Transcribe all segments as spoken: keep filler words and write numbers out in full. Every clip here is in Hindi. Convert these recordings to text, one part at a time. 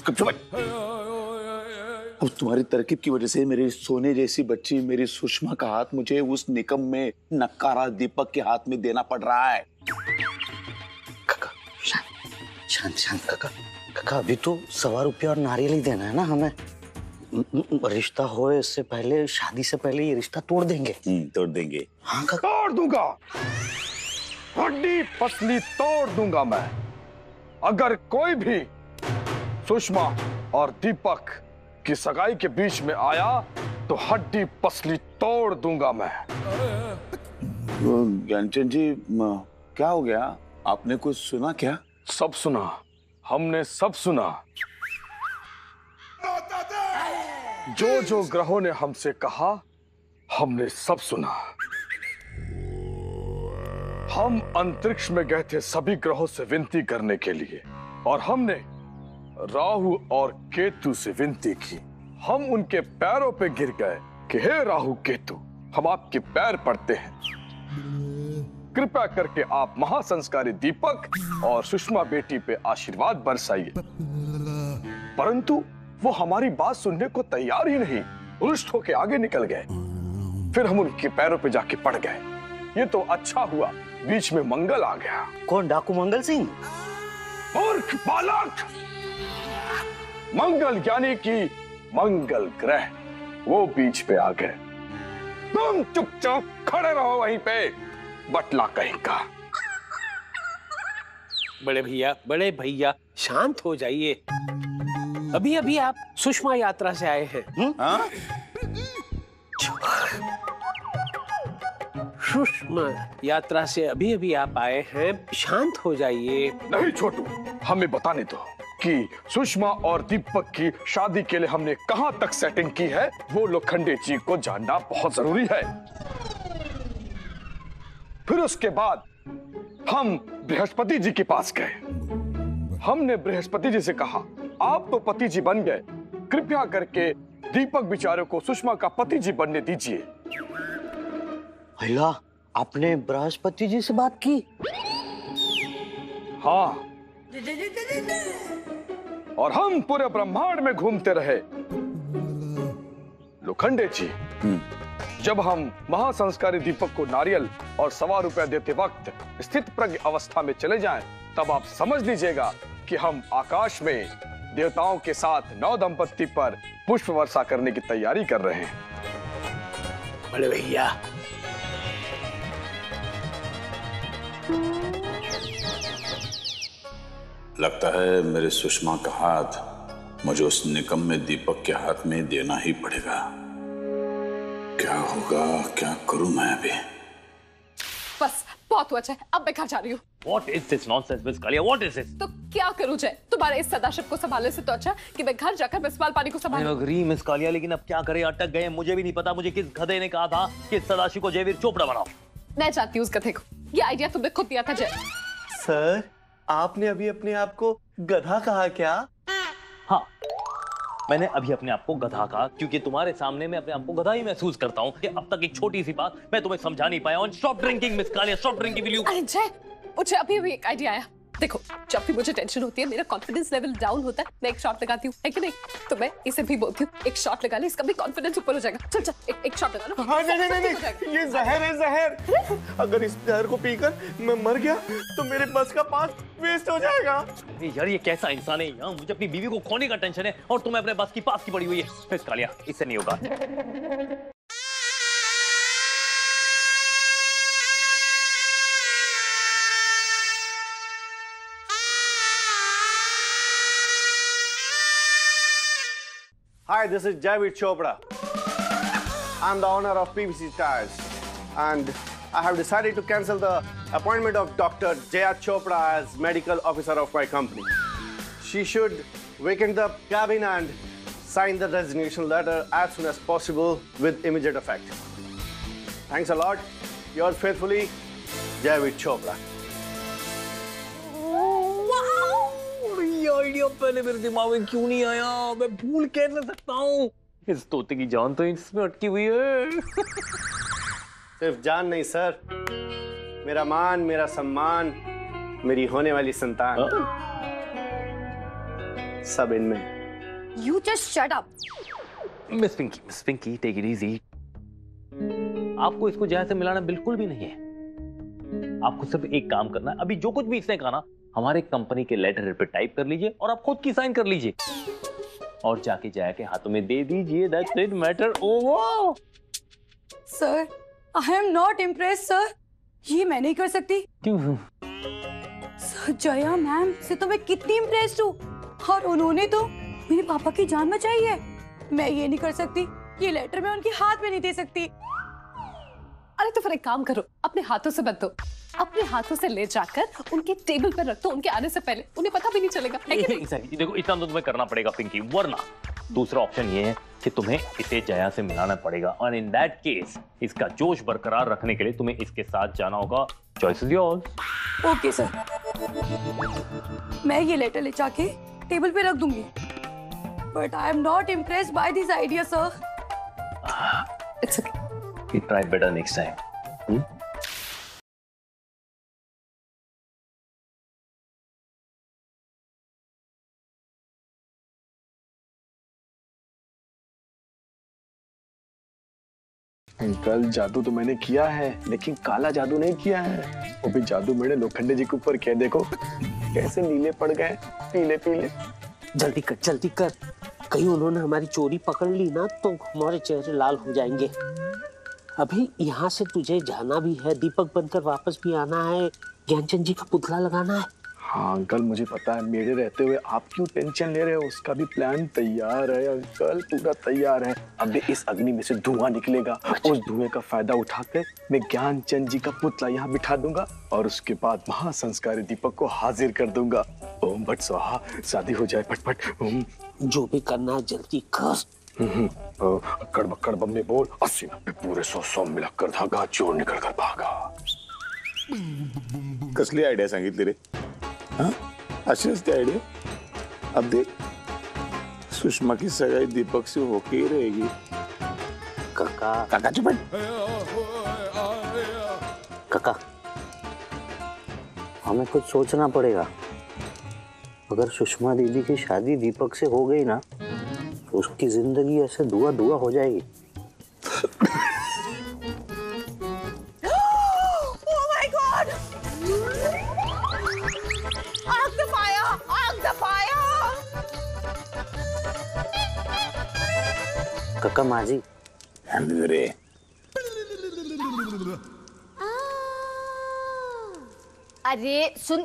अब तुम्हारी तरकीब की वजह से मेरी सोने जैसी बच्ची मेरी सुषमा का हाथ मुझे उस निकम में नक्कारा दीपक के हाथ में देना पड़ रहा है। काका शांत शांत शांत काका काका अभी तो सवा रुपया और नारियल ही देना है ना हमें। रिश्ता हो इससे पहले, शादी से पहले ये रिश्ता तोड़ देंगे। हम्म तोड़ देंगे। हाँ काका तोड़ दूंगा, हड्डी पसली तोड़ दूंगा मैं। अगर कोई भी सुषमा और दीपक की सगाई के बीच में आया तो हड्डी पसली तोड़ दूंगा मैं। ज्ञानचंद जी क्या हो गया, आपने कुछ सुना क्या? सब सुना, हमने सब सुना। जो जो ग्रहों ने हमसे कहा हमने सब सुना। हम अंतरिक्ष में गए थे सभी ग्रहों से विनती करने के लिए और हमने राहु और केतु से विनती की। हम उनके पैरों पे गिर गए कि हे राहु केतु, हम आपके पैर पड़ते हैं, कृपया करके आप महासंस्कारी दीपक और सुषमा बेटी पे आशीर्वाद बरसाइए। परंतु वो हमारी बात सुनने को तैयार ही नहीं, रुष्ट होके आगे निकल गए। फिर हम उनके पैरों पे जाके पड़ गए। ये तो अच्छा हुआ बीच में मंगल आ गया। कौन, डाकू मंगल सिंह? मूर्ख बालक, मंगल यानी कि मंगल ग्रह, वो बीच पे आ गए। तुम चुपचाप खड़े रहो वहीं पे, बटला कहीं का। बड़े भैया बड़े भैया शांत हो जाइए। अभी अभी आप सुषमा यात्रा से आए हैं। हाँ? सुषमा यात्रा से अभी अभी आप आए हैं, शांत हो जाइए। नहीं छोटू, हमें बताने दो कि सुषमा और दीपक की शादी के लिए हमने कहां तक सेटिंग की है, वो लोखंडे जी को जानना बहुत जरूरी है। फिर उसके बाद हम बृहस्पति जी के पास गए। हमने बृहस्पति जी से कहा, आप तो पति जी बन गए, कृपया करके दीपक बेचारे को सुषमा का पति जी बनने दीजिए। भैया आपने बृहस्पति जी से बात की? हाँ, और हम पूरे ब्रह्मांड में घूमते रहे। लोखंडे जी, जब हम महासंस्कारी दीपक को नारियल और सवा रुपया देते वक्त स्थित प्रज्ञ अवस्था में चले जाएं, तब आप समझ लीजिएगा कि हम आकाश में देवताओं के साथ नौ दंपत्ति पर पुष्प वर्षा करने की तैयारी कर रहे हैं। बड़े भैया लगता है मेरे सुषमा का हाथ मुझे उस निकम में दीपक के हाथ में देना ही पड़ेगा। क्या होगा, क्या करूं मैं अभी? बस बहुत अच्छा है, अब मैं घर जा रही हूँ। What is this nonsense, Miss Kalia? What is this? तो क्या करूं जय? तुम्हारे इस सदाशिव को संभालने से तो अच्छा कि मैं घर जाकर बिस्वाल पानी को संभालूं। अग्री मिस कालिया, लेकिन अब क्या करें, अटक गए। मुझे भी नहीं पता मुझे किस गधे ने कहा था कि सदाशिव को जयवीर चोपड़ा बनाओ। मैं चाहती हूँ उस गधे को। ये आइडिया तुमने खुद दिया था जय। सर, आपने अभी अपने आप को गधा कहा क्या? हाँ, मैंने अभी अपने आप को गधा कहा क्योंकि तुम्हारे सामने मैं अपने आप को गधा ही महसूस करता हूँ कि अब तक एक छोटी सी बात मैं तुम्हें समझा नहीं पाया हूँ। Stop drinking miss Kalia, stop drinking will you? अरे जय, मुझे अभी अभी एक आइडिया आया। देखो, जब भी मुझे टेंशन होती है, मेरा कॉन्फिडेंस लेवल डाउन होता है, मैं एक शॉट लगाती हूँ, है कि नहीं? तो मैं इसे भी बोलती हूँ, एक शॉट लगा ले, इसका भी कॉन्फिडेंस ऊपर हो जाएगा। चल चल, एक, एक शॉट लगा लो। हाँ, नहीं, नहीं, नहीं, ये जहर है, जहर। अगर इस जहर को पीकर मैं मर गया तो मेरे बस का पास वेस्ट हो जाएगा। यार ये कैसा इंसान है यार, मुझे अपनी बीवी को खोने का टेंशन है और तुम्हें अपने बस की पास की पड़ी हुई है। मिस कालिया, इससे नहीं होगा। Hi, this is Jaiveer Chopra. I'm the owner of P V C Tires, and I have decided to cancel the appointment of Doctor Jaya Chopra as medical officer of my company. She should vacate the cabin and sign the resignation letter as soon as possible with immediate effect. Thanks a lot. Yours faithfully, Jaiveer Chopra. Idea पहले मेरे दिमाग में क्यों नहीं आया? मैं भूल कैसे सकता हूँ? इस तोते की जान तो इसमें अटकी हुई है। सिर्फ जान नहीं सर, मेरा मान, मेरा सम्मान, मेरी होने वाली संतान। सब इनमें। You just shut up. Miss Pinky, miss Pinky, take it easy. आपको इसको जया से मिलाना बिल्कुल भी नहीं है। आपको सिर्फ एक काम करना है, अभी जो कुछ भी इसने कहा ना, हमारे कंपनी के लेटर पे टाइप कर लीजिए और आप खुद की साइन कर लीजिए और जाके जया के हाथों में दे दीजिए। That's it, matter over. Sir, I am not impressed sir. ये मैं नहीं कर सकती। क्यों? सर, जया मैम से तो मैं कितनी इम्प्रेस्ड हूँ और उन्होंने तो मेरे पापा की जान बचाई है। मैं ये नहीं कर सकती, ये लेटर मैं उनके हाथ में नहीं दे सकती। अरे तो फिर एक काम करो, अपने हाथों से बंद दो, अपने हाथों से ले जाकर उनके टेबल पर रख दो, उनके आने से पहले उन्हें पता भी नहीं चलेगा। exactly. देखो इतना तो तुम्हें करना पड़ेगा पिंकी, वरना दूसरा ऑप्शन ये है कि तुम्हें इसे जया से मिलाना पड़ेगा और इन दैट केस इसका जोश बरकरार रखने के लिए तुम्हें इसके साथ जाना होगा। Choice is yours. Okay sir, मैं ये लेटर ले जाके टेबल पे रख दूंगी, but I am not impressed by this idea sir. It's okay, we try better next time. Uncle, जादू तो मैंने किया है लेकिन काला जादू नहीं किया है। वो भी जादू मैंने लोखंडे जी के ऊपर किया। देखो कैसे नीले पड़ गए, पीले पीले। जल्दी कर, जल्दी कर, कहीं उन्होंने हमारी चोरी पकड़ ली ना तो हमारे चेहरे लाल हो जाएंगे। अभी यहाँ से तुझे जाना भी है, दीपक बनकर वापस भी आना है, ज्ञानचंद जी का पुतला लगाना है। हाँ अंकल, मुझे पता है, मेरे रहते हुए आप क्यों टेंशन ले रहे हो। उसका भी प्लान तैयार है अंकल, पूरा तैयार है। अब इस अग्नि में से धुआं निकलेगा, उस धुएं का फायदा उठाकर मैं ज्ञानचंद जी का पुतला यहाँ बिठा दूंगा और उसके बाद महासंस्कारी दीपक को हाजिर कर दूंगा। ओम भट स्वाहा, शादी हो जाए फटफट। ओम। जो भी करना है जल्दी कर। अक्कड़ बक्कड़ बम में बोल, अस्सी नब्बे पूरे सौ सौ मिलाकर धागा, चोर निकल कर भागा। कसली आयडिया सांगितली रे? हाँ, अशी असते आयडिया? अब देख, सुषमा की सगाई दीपक से होके ही रहेगी। काका काका चुपट। काका, हमें कुछ सोचना पड़ेगा। अगर सुषमा दीदी की शादी दीपक से हो गई ना तो उसकी जिंदगी ऐसे धुआं धुआं हो जाएगी। Oh my God! आग द फायर! आग द फायर! काका माजी रे, अरे सुन,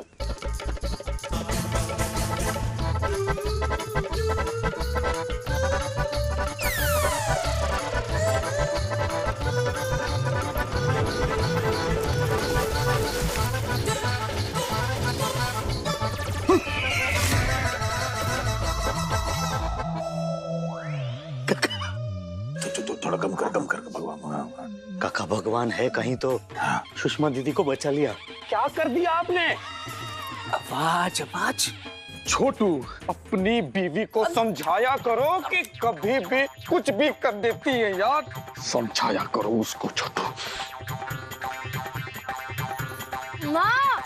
थोड़ा कम कर, कम कर भगवान। काका भगवान है कहीं तो सुषमा दीदी को बचा लिया। क्या कर दिया आपने? आवाज आवाज। छोटू, अपनी बीवी को समझाया करो कि कभी भी कुछ भी कर देती है यार। समझाया करो उसको छोटू। माँ,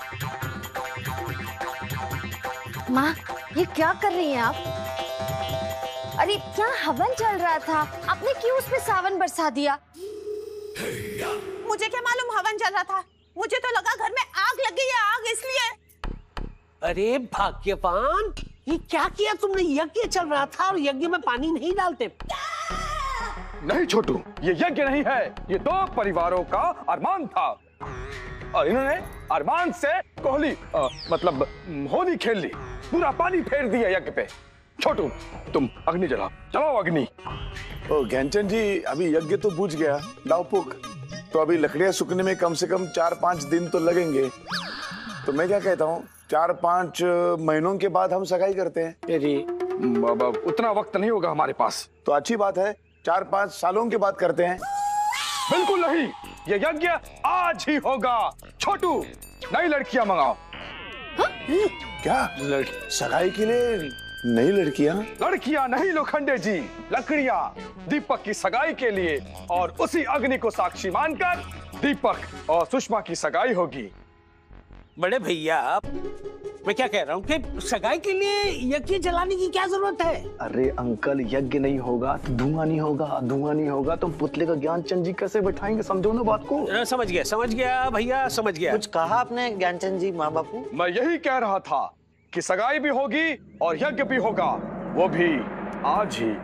माँ ये क्या कर रही हैं आप? अरे क्या हवन चल रहा था, आपने क्यों उसमें सावन बरसा दिया? मुझे क्या मालूम हवन चल रहा था, मुझे तो लगा घर में आग लगी है, आग इसलिए। अरे भाग्यवान, ये क्या किया तुमने? यज्ञ चल रहा था और यज्ञ में पानी नहीं डालते। नहीं छोटू, ये यज्ञ नहीं है, ये दो परिवारों का अरमान था और इन्होंने अरमान से कोहली आ, मतलब होली खेल ली, पूरा पानी फेर दिया यज्ञ पे। छोटू, तुम अग्नि जलाओ, जलाओ अग्नि। ओ ज्ञानचंद जी, अभी यज्ञ तो बुझ गया, डाउपुक, तो अभी लकड़ियां सूखने में कम से कम चार पांच दिन तो लगेंगे। तो मैं क्या कहता हूँ, चार पांच महीनों के बाद हम सगाई करते हैं। अरे उतना वक्त नहीं होगा हमारे पास। तो अच्छी बात है, चार पांच सालों के बाद करते हैं। बिल्कुल नहीं, ये यज्ञ आज ही होगा। छोटू, नई लड़कियां मंगाओ। हा? क्या लड़... सगाई के लिए नई लड़कियां? लड़कियां नहीं लोखंडे जी, लकड़ियां, दीपक की सगाई के लिए। और उसी अग्नि को साक्षी मानकर दीपक और सुषमा की सगाई होगी। बड़े भैया, मैं क्या कह रहा हूँ कि सगाई के लिए यज्ञ जलाने की क्या जरूरत है? अरे अंकल, यज्ञ नहीं होगा तो धुआं नहीं होगा, धुआं नहीं होगा तो पुतले का ज्ञानचंद जी कैसे बैठाएंगे? समझो ना बात को। आ, समझ गया समझ गया भैया, समझ गया। कुछ कहा आपने ज्ञानचंद जी माँ बापू? मैं यही कह रहा था कि सगाई भी होगी और यज्ञ भी होगा, वो भी आज ही।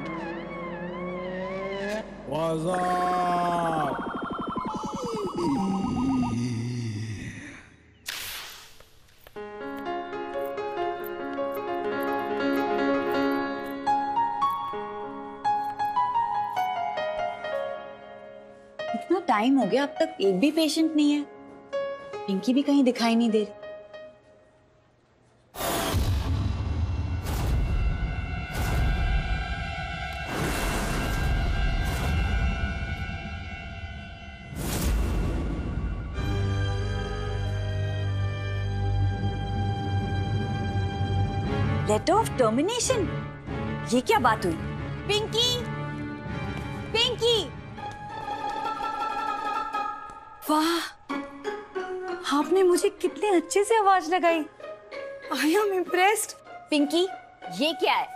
इतना टाइम हो गया, अब तक एक भी पेशेंट नहीं है। पिंकी भी कहीं दिखाई नहीं दे रही। लेटर ऑफ टर्मिनेशन, ये क्या बात हुई? पिंकी, पिंकी, वाह, आपने मुझे कितने अच्छे से आवाज लगाई। आई एम इम्प्रेस्ड। पिंकी, ये क्या है?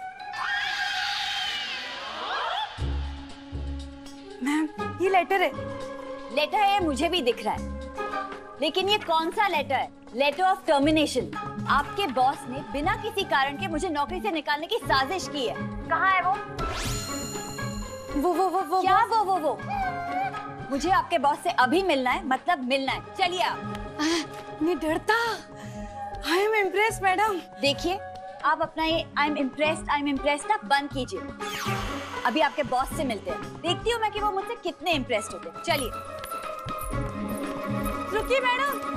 मैम, ये लेटर है। लेटर है, मुझे भी दिख रहा है, लेकिन ये कौन सा लेटर है? Letter of termination. आपके बॉस ने बिना किसी कारण के मुझे नौकरी से निकालने की साजिश की है। कहाँ है वो? वो वो वो वो क्या वो वो वो? मुझे आपके बॉस से अभी मिलना है, मतलब मिलना है। चलिए आप। नहीं डरता। I am impressed madam. देखिए, आप अपना ये I am impressed I am impressed ना बंद कीजिए। अभी आपके बॉस से मिलते हैं, देखती हूँ मैं कि वो मुझसे कितने इम्प्रेस्ड होते हैं। चलिए। रुकिए मैडम।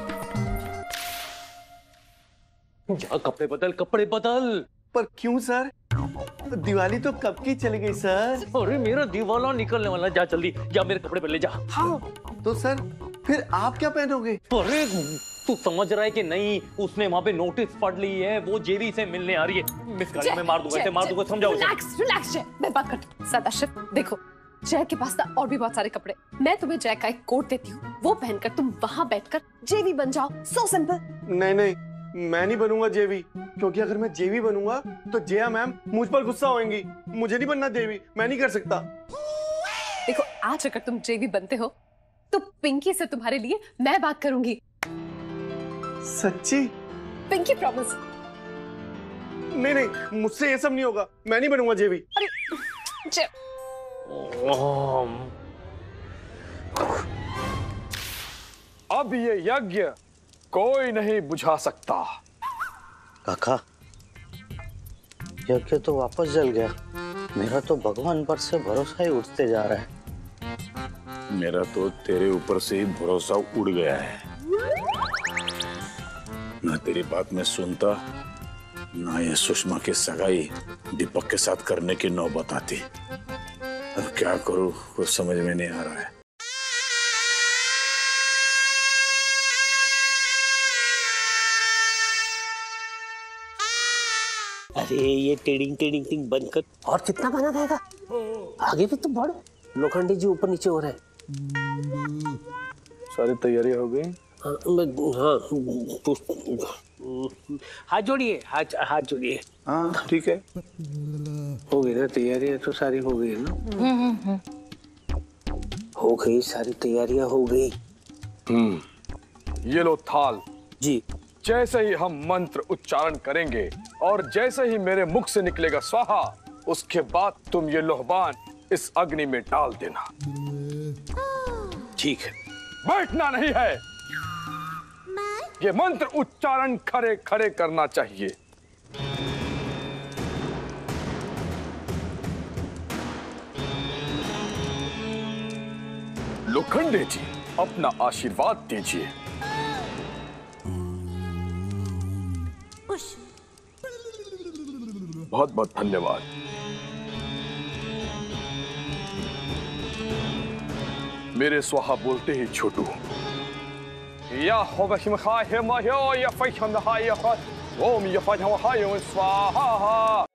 जा कपड़े बदल, कपड़े बदल। पर क्यों सर? दिवाली तो कब की चली गई सर। अरे मेरा दिवाला निकलने वाला, जा जल्दी जा, मेरे कपड़े पहले जा। हाँ तो सर फिर आप क्या पहनोगे? अरे तू समझ रहा है कि नहीं? उसने वहाँ पे नोटिस पढ़ ली है, वो जेवी से मिलने आ रही है। मिस गाड़ी में मार दूंगा, ऐसे मार दूंगा, समझाओ। रिलैक्स रिलैक्स जय, मैं बात करती हूँ। सदाशिव देखो, जय के पास ना और भी बहुत सारे कपड़े, मैं तुम्हें जय का एक कोट देती हूँ, वो पहनकर तुम वहाँ बैठकर जेवी बन जाओ। So simple. नहीं नहीं, मैं नहीं बनूंगा जेवी, क्योंकि अगर मैं जेवी बनूंगा तो जया मैम मुझ पर गुस्सा होंगी। मुझे नहीं बनना जेवी, मैं नहीं कर सकता। देखो, आज अगर तुम जेवी बनते हो तो पिंकी से तुम्हारे लिए मैं बात करूंगी। सच्ची? Pinky promise. नहीं नहीं, मुझसे ये सब नहीं होगा, मैं नहीं बनूंगा जेवी। अरे जय, अब ये यज्ञ कोई नहीं बुझा सकता। काका, यज्ञ तो वापस जल गया। मेरा तो भगवान पर से भरोसा ही उठते जा रहा है। मेरा तो तेरे ऊपर से ही भरोसा उड़ गया है। ना तेरी बात में सुनता, ना ये सुषमा की सगाई दीपक के साथ करने की नौबत आती। अब क्या करूं, कुछ समझ में नहीं आ रहा है। अरे ये टेडिंग टेडिंग टिंग बंद कर। और कितना बना रहेगा? आगे भी तो बढ़। लोखंडे जी ऊपर नीचे हो रहे हैं। सारी तैयारी हो गई? हाँ, हाथ जोड़िए, हाथ हाथ जोड़िए। हाँ ठीक है, हो गई ना तैयारियां? तो सारी हो गई ना? हो गई, सारी तैयारियां हो गई। हम्म, ये लो थाल जी। जैसे ही हम मंत्र उच्चारण करेंगे और जैसे ही मेरे मुख से निकलेगा स्वाहा, उसके बाद तुम ये लोहबान इस अग्नि में डाल देना। ठीक है। बैठना नहीं है, ये मंत्र उच्चारण खड़े खड़े करना चाहिए। लोखंडे जी, अपना आशीर्वाद दीजिए। बहुत बहुत धन्यवाद। मेरे स्वाहा बोलते ही छोटू या या ओम या स्वाहा।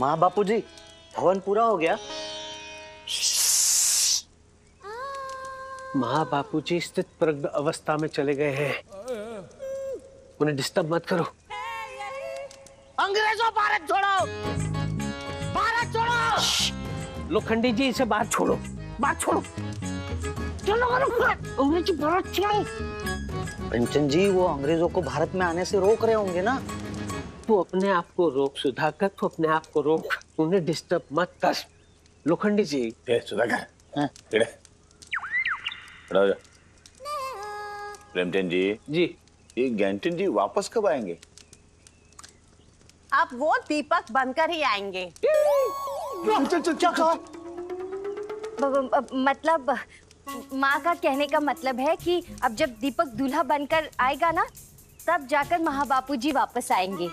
माँ बापूजी, हवन पूरा हो गया? माँ बापूजी स्थित प्रज्ञ अवस्था में चले गए हैं, उन्हें डिस्टर्ब मत करो। अंग्रेजों भारत छोड़ो, भारत छोड़ो। लोखंडे जी इसे बाहर छोड़ो, बाहर छोड़ो। चलो अंग्रेजी भारत छोड़ो। प्रेमचंद जी, वो अंग्रेजों को भारत में आने से रोक रहे होंगे ना? तू अपने आप को रोक सुधाकर, तू अपने आप को रोक, उन्हें डिस्टर्ब मत कर। लोखंडे जी। ए सुधाकर, हाँ खड़े खड़ा हो जा। प्रेमचंद जी जी, ये ज्ञानचंद जी वापस कब आएंगे? अब वो दीपक बनकर ही आएंगे। मतलब माँ का कहने का मतलब है कि अब जब दीपक दूल्हा बनकर आएगा ना, तब जाकर महाबापू जी वापस आएंगे।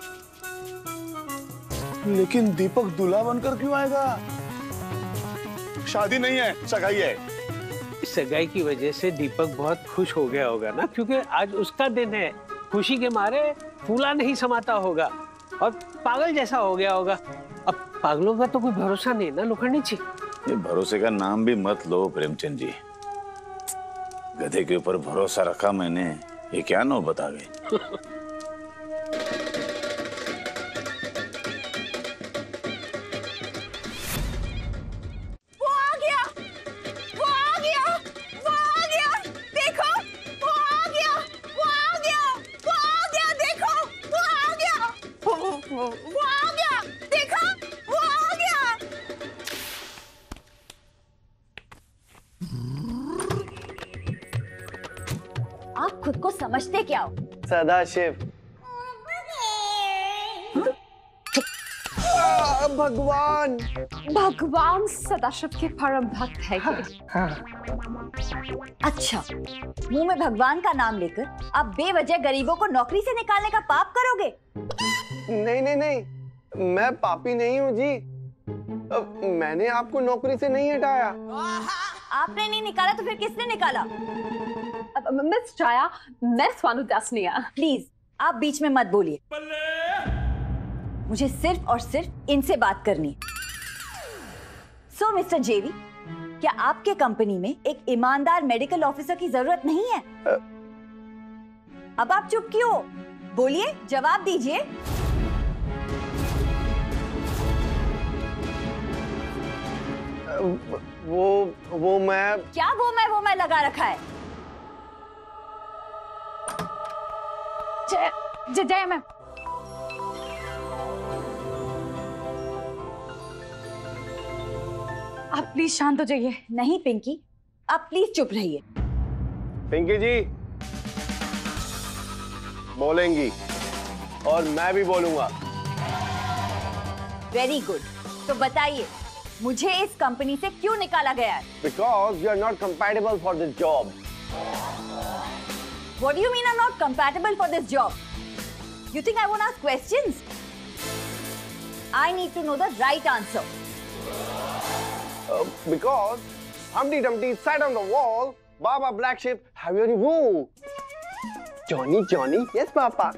लेकिन दीपक दूल्हा बनकर क्यों आएगा? शादी नहीं है, सगाई है। इस सगाई की वजह से दीपक बहुत खुश हो गया होगा ना, क्योंकि आज उसका दिन है। खुशी के मारे फूला नहीं समाता होगा और पागल जैसा हो गया होगा। अब पागलों का तो कोई भरोसा नहीं ना लोखंडे जी। ये भरोसे का नाम भी मत लो प्रेमचंद जी। गधे के ऊपर भरोसा रखा मैंने, ये क्या नौबत आ गई। वो आ गया, वो आ गया, वो आ गया, देखो, वो आ गया, वो आ गया, वो आ गया, देखो, वो आ गया, वो वो आ गया, देखो, वो आ गया। आप खुद को समझते क्या हो? सदाशिव। भगवान भगवान सदाशिव के परम भक्त है ये। अच्छा, मुंह में भगवान का नाम लेकर आप बेवजह गरीबों को नौकरी से निकालने का पाप करोगे? नहीं नहीं नहीं, मैं पापी नहीं हूँ जी। अब मैंने आपको नौकरी से नहीं हटाया। आपने नहीं निकाला तो फिर किसने निकाला? मिस जाया, मैं स्वानु दासनिया। प्लीज आप बीच में मत बोलिए, मुझे सिर्फ और सिर्फ इनसे बात करनी है। सो मिस्टर जेवी, क्या आपके कंपनी में एक ईमानदार मेडिकल ऑफिसर की जरूरत नहीं है? अब आप चुप क्यों? बोलिए, जवाब दीजिए। वो वो मैं क्या वो मैं वो मैं लगा रखा है? जय जय जय मैम। आप प्लीज शांत हो जाइए। नहीं पिंकी, आप प्लीज चुप रहिए। पिंकी जी बोलेंगी और मैं भी बोलूंगा। वेरी गुड, तो बताइए मुझे इस कंपनी से क्यों निकाला गया है? Because you are not compatible for this job. What do you mean I'm not compatible for this job? You think I won't ask questions? I need to know the right answer. Uh, because Humpty Dumpty sat on the wall. Baba Black Sheep, have you any wool? Johnny, Johnny, yes, Papa.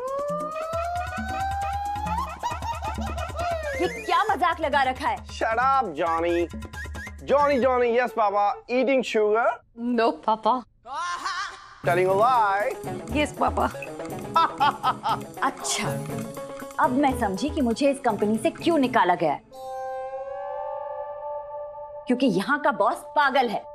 ये क्या मजाक लगा रखा है? Shut up, Johnny. Johnny, Johnny, yes, Papa. Eating sugar? No, Papa. Telling a lie? Yes पापा। अच्छा, अब मैं समझी कि मुझे इस कंपनी से क्यों निकाला गया है। क्योंकि यहाँ का बॉस पागल है।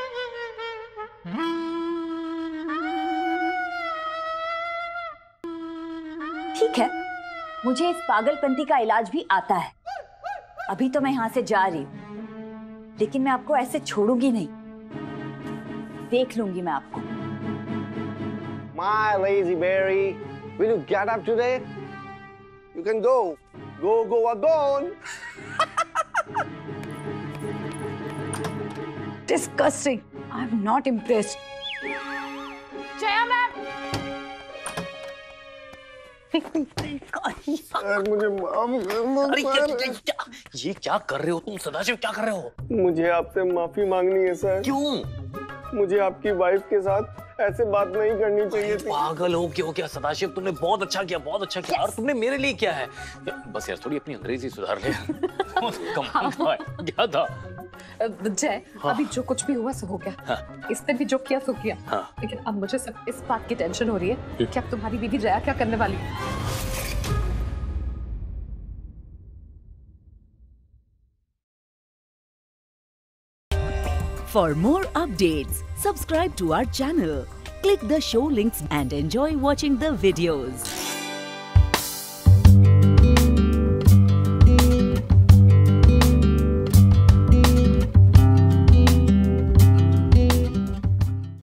ठीक है, मुझे इस पागलपंती का इलाज भी आता है। अभी तो मैं यहाँ से जा रही हूँ, लेकिन मैं आपको ऐसे छोड़ूंगी नहीं। देख लूंगी मैं आपको। My lazy berry, will you get up today? You can go. Go, go, alone. Disgusting. I'm not impressed. Jaya ma'am. मुझे माफ अरे क्या, क्या, क्या, ये क्या कर रहे हो तुम सदाशिव? क्या कर रहे हो? मुझे आपसे माफी मांगनी है सर। क्यों? मुझे आपकी वाइफ के साथ ऐसे बात नहीं करनी चाहिए थी। पागल हो क्यों क्या सदाशिव, तुमने बहुत अच्छा किया, बहुत अच्छा किया। और तुमने मेरे लिए क्या है? बस यार थोड़ी अपनी अंग्रेजी सुधार ले। क्या था? जय, हाँ। अभी जो कुछ भी हुआ सो हो गया। हाँ। इसने भी जो किया सो किया। हाँ। लेकिन अब मुझे सब इस बात की टेंशन हो रही है कि अब तुम्हारी बीवी जया क्या करने वाली है। For more updates, subscribe to our channel, click the show links and enjoy watching the videos.